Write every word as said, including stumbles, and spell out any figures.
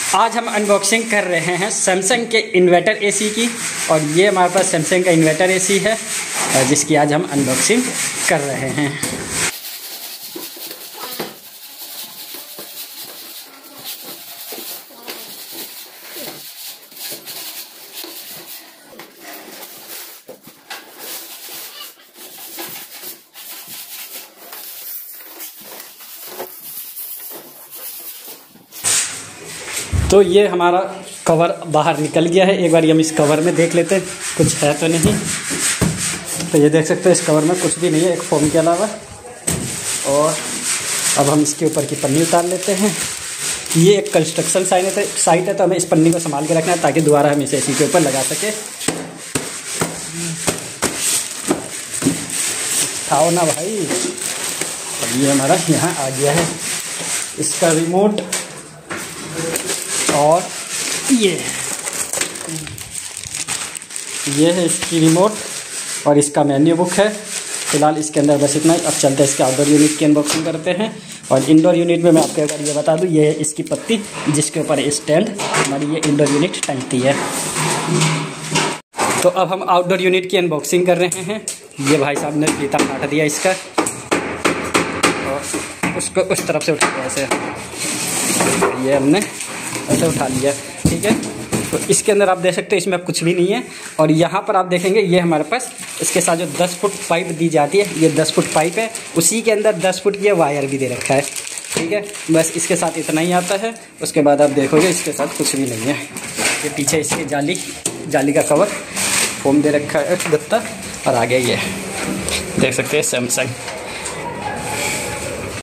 आज हम अनबॉक्सिंग कर रहे हैं सैमसंग के इन्वर्टर एसी की। और ये हमारे पास सैमसंग का इन्वर्टर एसी है जिसकी आज हम अनबॉक्सिंग कर रहे हैं। तो ये हमारा कवर बाहर निकल गया है। एक बार हम इस कवर में देख लेते हैं कुछ है तो नहीं। तो ये देख सकते हैं इस कवर में कुछ भी नहीं है एक फोम के अलावा। और अब हम इसके ऊपर की पन्नी उतार लेते हैं। ये एक कंस्ट्रक्शन साइट है साइट है तो हमें इस पन्नी को संभाल के रखना है ताकि दोबारा हम इसे एसी के ऊपर लगा सके। खाओ ना भाई। अब ये हमारा यहाँ आ गया है इसका रिमोट। और ये ये है इसकी रिमोट और इसका मेन्यू बुक है। फिलहाल इसके अंदर बस इतना ही। अब चलते हैं इसके आउटडोर यूनिट की अनबॉक्सिंग करते हैं। और इंडोर यूनिट में मैं आपको एक बार ये बता दूं, ये है इसकी पत्ती जिसके ऊपर स्टैंड हमारी ये इंडोर यूनिट टंगती है। तो अब हम आउटडोर यूनिट की अनबॉक्सिंग कर रहे हैं। ये भाई साहब ने फीता काट दिया इसका और उसको उस तरफ से उठा दिया ऐसे। ये हमने ऐसे उठा लिया, ठीक है। तो इसके अंदर आप देख सकते हैं इसमें अब कुछ भी नहीं है। और यहाँ पर आप देखेंगे ये हमारे पास इसके साथ जो दस फुट पाइप दी जाती है, ये दस फुट पाइप है। उसी के अंदर दस फुट की वायर भी दे रखा है, ठीक है। बस इसके साथ इतना ही आता है। उसके बाद आप देखोगे इसके साथ कुछ भी नहीं है। ये पीछे इसकी जाली जाली का कवर फोम दे रखा है गत्ता। और आगे ये देख सकते हैं सैमसंग।